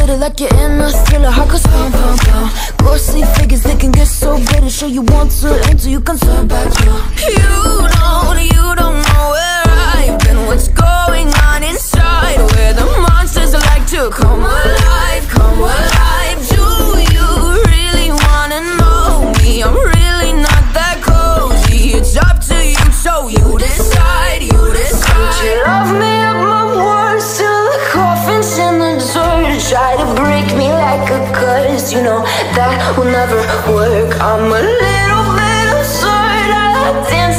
glitter like you're in a thriller. Heart goes pound, pound, pound. Ghostly figures, they can get so bitter. Sure you want to enter, you can turn back now. You don't know where I've been. What's going on inside, where the monsters like to come alive, come alive. Do you really wanna know me? I'm really not that cozy. It's up to you, so you decide, you decide. Could you love me at my worst till the coffin's in the dirt? Try to break me like a curse, you know that will never work. I'm a little bit absurd, I dance